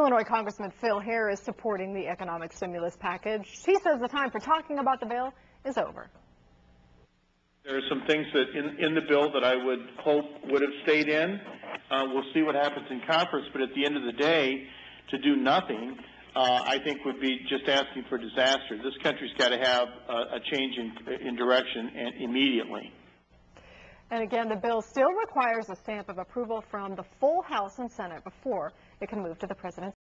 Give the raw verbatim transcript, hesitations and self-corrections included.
Illinois Congressman Phil Harris supporting the economic stimulus package. He says the time for talking about the bill is over. There are some things that in, in the bill that I would hope would have stayed in. Uh, we'll see what happens in conference, but at the end of the day, to do nothing, uh, I think would be just asking for disaster. This country's got to have a, a change in, in direction and immediately. And again, the bill still requires a stamp of approval from the full House and Senate before it can move to the president's